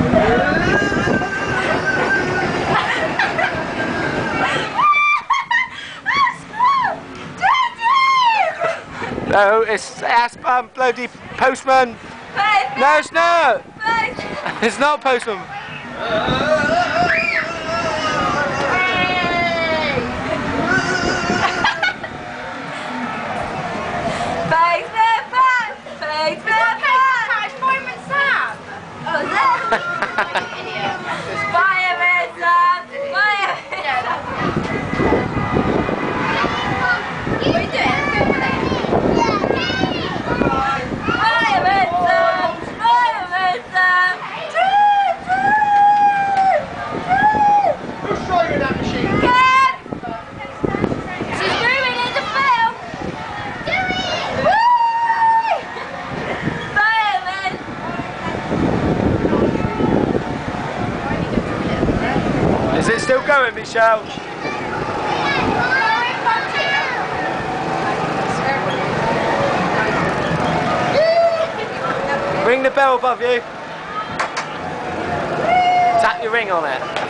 No, it's bloody postman. No, it's not. It's not postman. Fireman, Sam! Fireman! What are you doing? Fireman, Sam! Fireman, Sam! Who's driving that machine? Ken! She's ruining the film! Woo! Fireman! Is it still going, Michelle? Ring the bell above you. Tap your ring on it.